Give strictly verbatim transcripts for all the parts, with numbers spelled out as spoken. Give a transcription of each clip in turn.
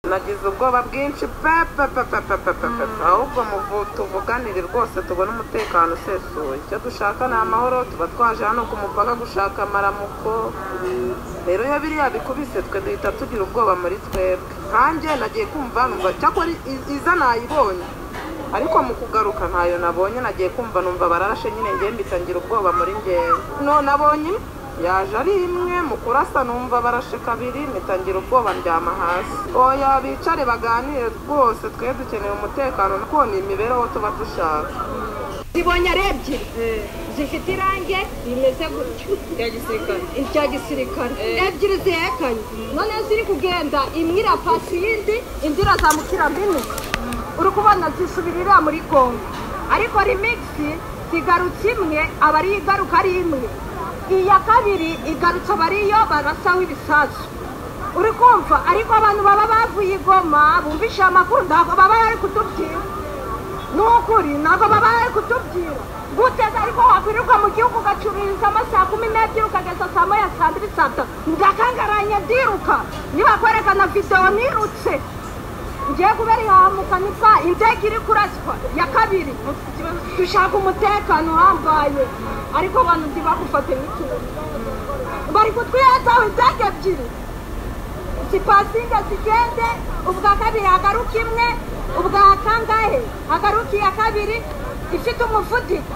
nagize ubwoba bwinshi pepe pepe pepe pepe ahubwo muvuto uvuganire rwose tubona umutekano usesuye icyo dushaka ni amahoro tuba twaje hano ku mupaka gushaka amaramuko rero iyo biriya bikubise twe duhita tugira ubwoba muri twebwe kanjye nagiye kumva numva cyakora iza nayibonye ariko mu kugaruka ntayo nabonye nagiye kumva numva bararashe nyine ngiye mbitangira ubwoba muri ngewe no nabonye yaje ari imwe mu kurasa numva barashe kabiri mitangira ubwoba ndyama hasi oya bicare baganire rwose twe dukeneye umutekano nuko ni imibereho tuba dushaka zibonye arebye zifite irange rimeze gutyo ya gisirikare icya gisirikare ebyiri zihekanye none ziri kugenda imwe irapasi yindi indi irazamukira minuka uri kubona zisubirira muri Kongo ariko remixi zigarutse imwe aba ari igaruka ari imwe iya kabiri igarutse bariyo barasaho ibisasu uri kumva ariko abantu baba bavuye igoma bumvisha amakuru ntabwo baba bari kutubwira nukuri ntabwo baba bari kutubwira guteza ariko wakwirirwa mu gihugu ugacururiza amasaha kumi n'ebyiri ukageza saa moya saa mbiri saa tatu ndakangaranye ndiruka niba kwerekana videwo nirutse ngiye kubera ihahamuka nipfa indege iri kuraswa ya kabiri dushaka umutekano uhambaye ariko abantu ntibagufate n'ikintu bari kutwihataho indege ebyiri zipasinga zigende ubwa kabiri hagaruka imwe ubwa kangahe hagaruka iya kabiri ifite umuvuduko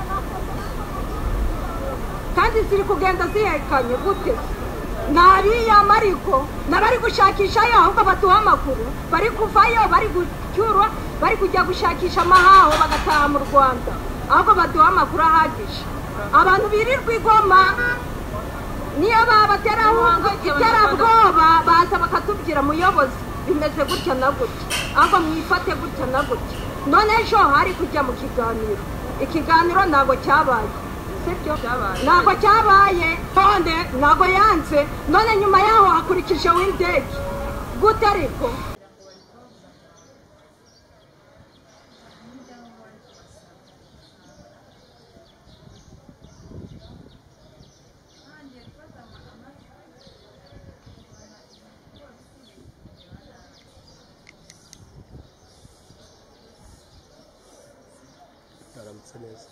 kandi ziri kugenda zihekanye gute nabiyama ariko nabari gushakishayo ahubwo batuha amakuru bari kuvayo bari gucyurwa bari kujya gushakisha amahaho bagataha mu Rwanda ahubwo baduha amakuru ahagije abantu birirwa igoma niyo babateraho iterabwoba baza bakatubwira muyobozi bimeze gutya na gutya ahubwo mwifate gutya na gutya none ejo hari kujya mu kiganiro ikiganiro ntabwo cyabaye sibyo ntabwo cyabaye none ntabwo yanze none nyuma yaho hakurikije w'indege gute ariko aramutse neza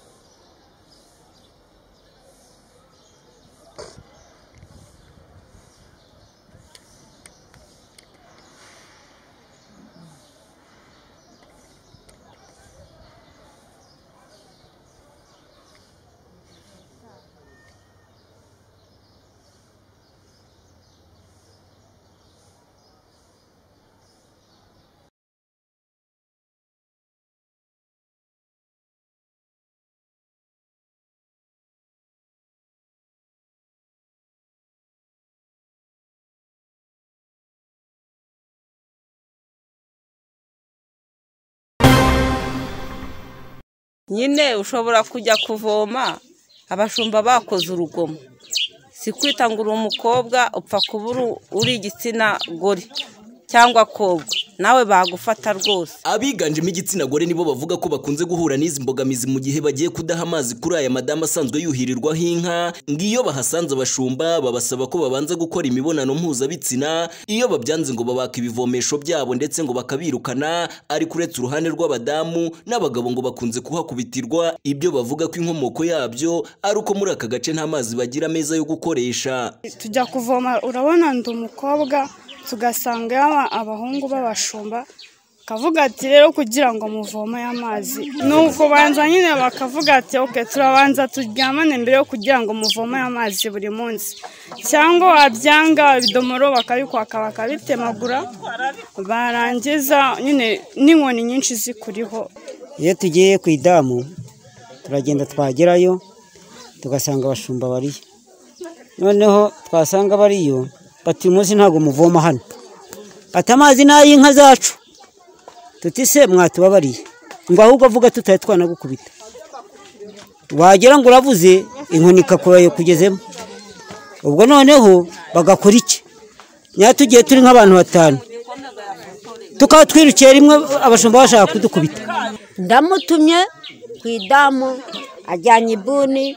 nyine ushobora kujya kuvoma abashumba bakoze urugomo si kwita ngo uri umukobwa upfa kuba uri igitsina gore cyangwa kobwa nawe bagufata rwose. Abiganjemo igitsina gore nibo bavuga ko bakunze guhura n'izi mbogamizi mu gihe bagiye kudaha amazi kuri aya madamu asanzwe yuhirirwaho inka. Ngiyo bahasanze abashumba babasaba ko babanza gukora imibonano mpuzabitsina, iyo babyanze ngo babaka ibivomesho byabo ndetse ngo bakabirukana. Ariko uretse uruhande rw'abadamu n'abagabo ngo bakunze kuhakubitirwa, ibyo bavuga ko inkomoko yabyo ari uko muri aka gace nta mazi bagira meza yo gukoresha. Tujya kuvoma, urabona ndi umukobwa tugasanga abahungu b'abashumba kavuga ati rero kugira ngo muvome amazi nuko banza nyine bakavuga ati okay turabanza turyamane mbere yo kugira ngo muvome amazi buri munsi, cyangwa wabyanga ibidomoro bakabikwaka bakabitemagura barangiza nyine n'inkoni nyinshi zikuriho. Iyo tugiye ku idamu turagenda twagerayo tugasanga abashumba bariyo, noneho twasanga bariyo bati umunsi ntabwo muvoma hano, ati amazi n'ay'inka zacu. Tuti se mwatubabariye ngo ahubwo avuga tutari twanagukubita, wagera ngo uravuze inkoni ikakurayo kugezemo. Ubwo noneho bagakora iki? Nyatugiye turi nk'abantu batanu tukaba twirukiye rimwe abashumba bashaka kudukubita. Ndamutumye ku idamu ajyanye ibuni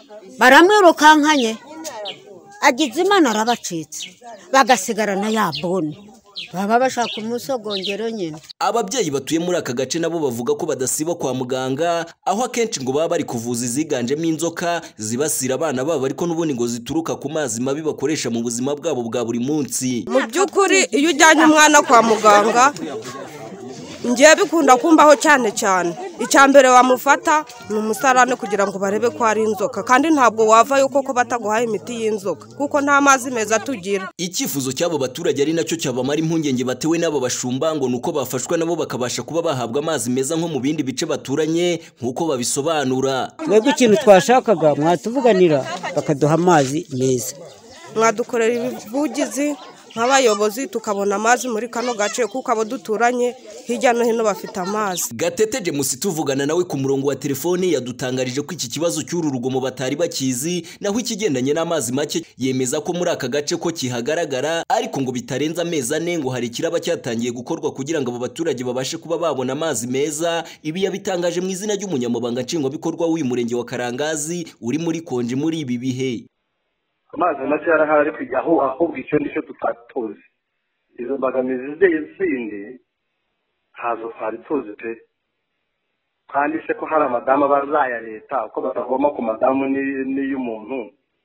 baramwirukankanye, agize Imana arabacitse bagasigarana ya buni. baba bashaka umusogongero nyine. Ababyeyi batuye muri aka gace nabo bavuga ko badasiba kwa muganga, aho akenshi ngo baba bari kuvuza iziganjemo inzoka zibasira abana babo, ariko n'ubundi ngo zituruka ku mazi mabi bakoresha mu buzima bwabo bwa buri munsi. Mu by'ukuri iyo ujyanye umwana kwa muganga ngiye bikunda kumbaho cyane cyane, icya mbere wamufata ni umusarane kugira ngo barebe ko ari inzoka, kandi ntabwo wavayo koko bataguhaye imiti y'inzoka kuko nta mazi meza tugira. Icyifuzo cy'abo baturage ari nacyo cyabamara impungenge batewe n'abo bashumba, ngo nuko bafashwa nabo bakabasha kuba bahabwa amazi meza nko mu bindi bice baturanye nk'uko babisobanura. Twebwe ikintu twashakaga mwatuvuganira bakaduha amazi meza, mwadukorera ibivugizi nk'abayobozi tukabona amazi muri kano gace kuko abo duturanye hirya no hino bafite amazi. Gatete James tuvugana nawe ku murongo wa telefone yadutangarije ko iki kibazo cy'uru rugomo batari bakizi, naho ikigendanye n'amazi make yemeza ko muri aka gace ko kihagaragara, ariko ngo bitarenza amezi ane ngo hari kiraba cyatangiye gukorwa kugira ngo abo baturage babashe kuba babona amazi meza. Ibi yabitangaje mu izina ry'umunyamabanga nshingwabikorwa w'uyu murenge wa Karangazi uri muri konje muri ibi bihe. Amazi make yarahari kujya aho ahubwo icyo nicyo tutatuzi. Izo mbogamizi zindi ntazo twari tuzi pe, kandi se ko hari amadamu bazaya leta uko batavoma ku madamu n'iy'umuntu,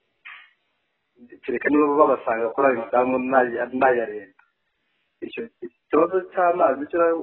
kereka niba babasanga kuri ayo madamu n'aya leta. Icyo kibazo cy'amazi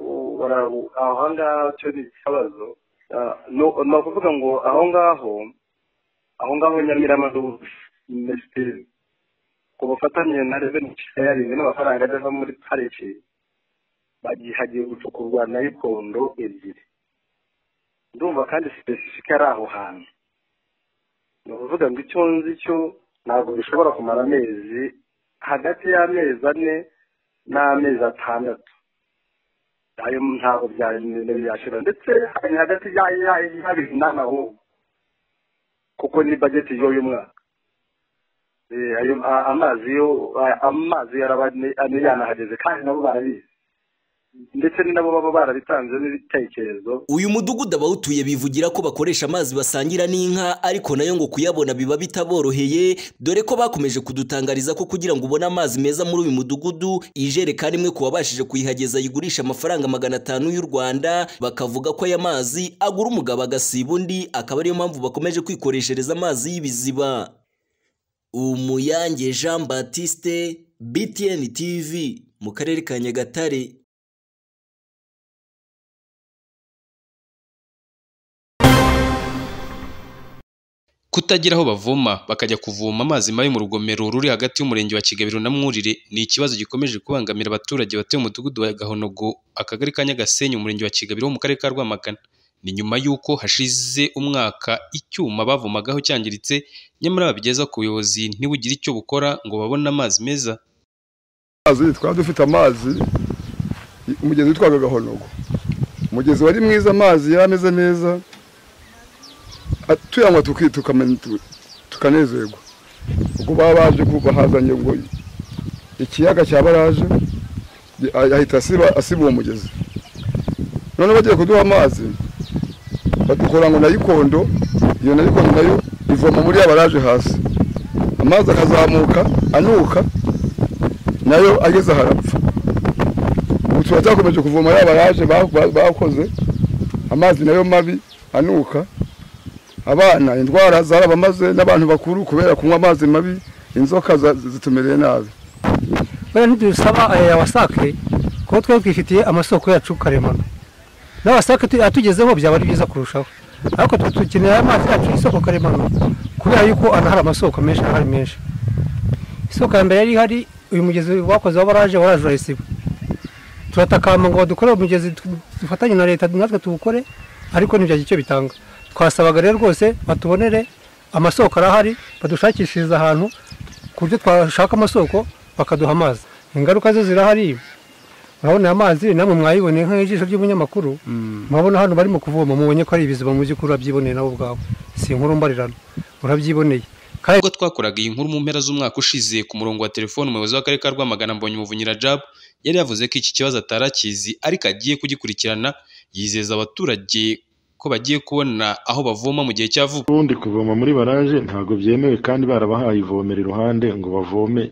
aho ngaho cyo ni ikibazo, ni ukuvuga ngo aho ngaho aho ngaho Nyamirama Minisitiri ku bufatanye na Revenue Sharing n'amafaranga ava muri pariki bagiye gucukurwa na ikondo ebyiri. Ndumva kandi specific ari aho hantu, ni ukuvuga ngo icyo nzi cyo ntabwo bishobora kumara amezi hagati y'amezi ane n'amezi atandatu. Ayo ntabwo byashira, ndetse hari hagati y'abiri n'anaho kuko ni budget y'uyu mwaka. Ayo amazi yo amazi yarabyanahageze kandi nabo barabizi, ndetse ni nabo baba barabitanze n'ibitekerezo. Uyu mudugudu abawutuye bivugira ko bakoresha amazi basangira n'inka, ariko nayo ngo kuyabona biba bitaboroheye, dore ko bakomeje kudutangariza ko kugira ngo ubone amazi meza muri uyu mudugudu ijerekani imwe kuwabashije kuyihageza yigurisha amafaranga magana atanu y'u Rwanda. Bakavuga ko aya mazi agura umugabo agasiba undi, akaba ariyo mpamvu bakomeje kwikoreshereza amazi y'ibiziba. Umuyange Jean Baptiste, B T N T V, mu karere ka Nyagatare. Kutagira aho bavoma bakajya kuvoma amazi mabi mu rugomero ruri hagati y'umurenge wa Kigabiro na Mwurire ni ikibazo gikomeje kubangamira abaturage batuye mu mudugudu wa Gahonogo, akagari ka Nyagasenyi, umurenge wa Kigabiro mu karere ka Rwamagana. Ni nyuma y'uko hashize umwaka icyuma bavomagaho cyangiritse, nyamara babigeza ku buyobozi ntibugire icyo bukora ngo babone amazi meza. Amazi twari dufite amazi, umugezi witwaga Gahonogo, umugezi wari mwiza, amazi yarameze neza, tuyanywa tukanezerwa. Ubwo baba baje bahazanye ngo ikiyaga cya baraje ahita asiba uwo mugezi, none bagiye kuduha amazi badukora ngo nayikondo, iyo nayikondo nayo ivoma muri ya baraje hasi, amazi akazamuka anuka nayo ageze harapfa. Ubu turacyakomeje kuvoma ya baraje bakoze, amazi nayo mabi anuka, abana indwara zarabamaze n'abantu bakuru kubera kunywa amazi mabi, inzoka zitumereye nabi. Bene ntidusaba aya wasake ko twe twifitiye amasoko yacu karemano, n'abasake atugezeho byaba ari byiza kurushaho, ariko tukeneye amazi yacu isoko karemano kubera yuko anahari amasoko menshi ahari menshi. Isoko ya mbere yari hari, uyu mugezi wakoze wa baraje waraje urayisiba. Turatakamba ngo dukore umugezi dufatanye na leta natwe tuwukore, ariko nibyo icyo bitanga. Twasabaga rero rwose batubonere amasoko arahari, badushakishiriza ahantu ku buryo twashaka amasoko bakaduha amazi. Ingaruka zo zirahari, urabona amazi namwe mwayiboneye nk'ijisho ry'umunyamakuru, murabona hano barimo kuvoma, mubonye ko ari ibiziba mu by'ukuri urabyiboneye nabo ubwabo, si inkuru mbarirano, urabyiboneye. Ubwo twakoraga iyi nkuru mu mpera z'umwaka ushize, ku murongo wa telefone umuyobozi w'akarere ka Rwamagana Mbonye Umuvunyi Rajab yari yavuze ko iki kibazo atarakizi ariko agiye kugikurikirana, yizeza abaturage ko bagiye kubona aho bavoma mu gihe cya vuba. Ubundi kuvoma muri baraje ntabwo byemewe, kandi barabahaye ivomera iruhande ngo bavome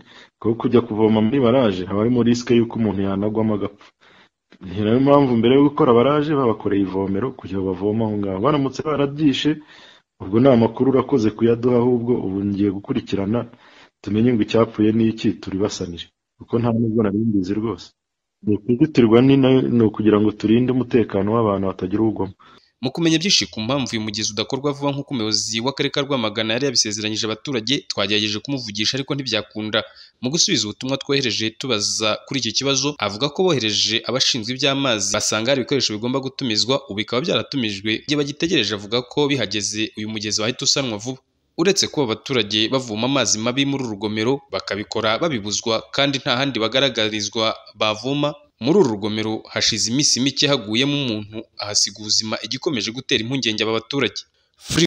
kuko kujya kuvoma muri baraje haba harimo risike y'uko umuntu yanagwamo agapfa. Ni nayo mpamvu mbere yo gukora baraje babakoreye ivomero kugira ngo bavoma aho ngaho. Baramutse barabyishe ubwo nta makuru urakoze kuyaduha, ahubwo ubu ngiye gukurikirana tumenye ngo icyapfuye n'iki turibasanire, kuko nta nubwo nari mbizi rwose. Ni ukuzitirwa ni ukugira ngo turinde umutekano w'abantu batagira ugwamo. Mu kumenya byinshi ku mpamvu uyu mugezi udakorwa vuba nk'uko umuyobozi w'akarere ka Rwamagana yari yabisezeranyije abaturage, twagerageje kumuvugisha ariko ntibyakunda. Mu gusubiza ubutumwa twohereje tubaza kuri iki kibazo, avuga ko bohereje abashinzwe iby'amazi basanga hari ibikoresho bigomba gutumizwa, ubu bikaba byaratumijwe, igihe bagitegereje avuga ko bihageze uyu mugezi wahita usanwa vuba. Uretse ko abaturage bavoma amazi mabi muri uru rugomero bakabikora babibuzwa kandi nta handi bagaragarizwa bavoma, muri uru rugomero hashize iminsi mike haguyemo umuntu ahasiga ubuzima, igikomeje gutera impungenge aba baturage.